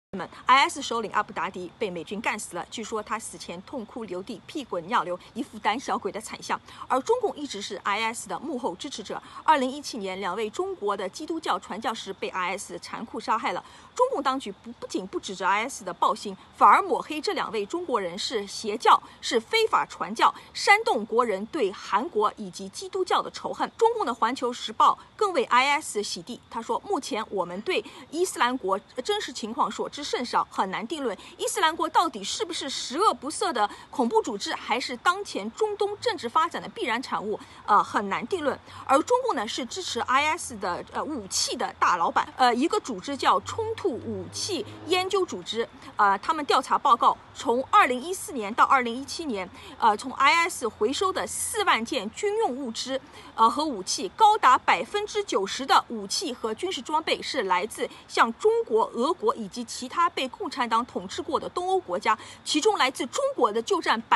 IS 首领阿布达迪被美军干死了，据说他死前痛哭流涕、屁滚尿流，一副胆小鬼的惨相。而中共一直是 IS 的幕后支持者。2017年，2位中国的基督教传教士被 IS 残酷杀害了。中共当局不仅不指责 IS 的暴行，反而抹黑这2位中国人是邪教，是非法传教，煽动国人对韩国以及基督教的仇恨。中共的《环球时报》更为 IS 洗地，他说：“目前我们对伊斯兰国真实情况所知甚少，很难定论伊斯兰国到底是不是十恶不赦的恐怖组织，还是当前中东政治发展的必然产物，很难定论。而中共呢，是支持 IS 的武器的大老板，一个组织叫冲突武器研究组织，他们调查报告从2014年到2017年，从 IS 回收的4万件军用物资，和武器，高达90%的武器和军事装备是来自像中国、俄国以及其他被共产党统治过的东欧国家，其中来自中国的就占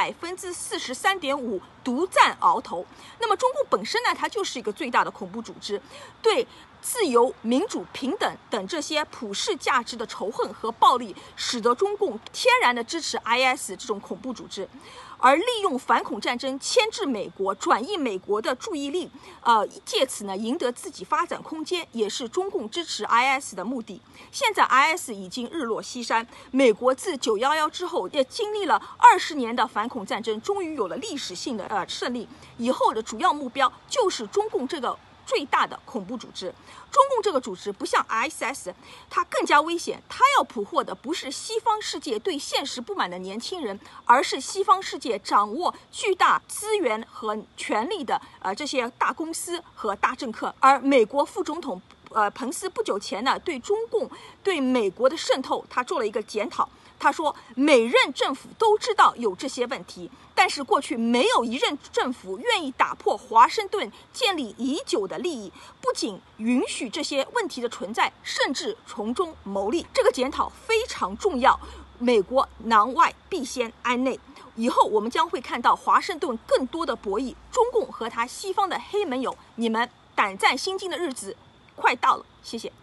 43.5%，独占鳌头。那么中共本身呢，它就是一个最大的恐怖组织，对自由、民主、平等等这些普世价值的仇恨和暴力，使得中共天然的支持 IS 这种恐怖组织，而利用反恐战争牵制美国，转移美国的注意力，借此呢赢得自己发展空间，也是中共支持 IS 的目的。现在 IS 已经日落西山，美国自911之后也经历了20年的反恐战争，终于有了历史性的胜利。以后的主要目标就是中共这个最大的恐怖组织。中共这个组织不像 ISIS， 它更加危险，它要捕获的不是西方世界对现实不满的年轻人，而是西方世界掌握巨大资源和权力的这些大公司和大政客。而美国副总统彭斯不久前呢，对中共对美国的渗透，他做了一个检讨。他说，每任政府都知道有这些问题，但是过去没有一任政府愿意打破华盛顿建立已久的利益，不仅允许这些问题的存在，甚至从中牟利。这个检讨非常重要，美国囊外必先安内。以后我们将会看到华盛顿更多的博弈，中共和他西方的黑盟友，你们胆战心惊的日子快到了。谢谢。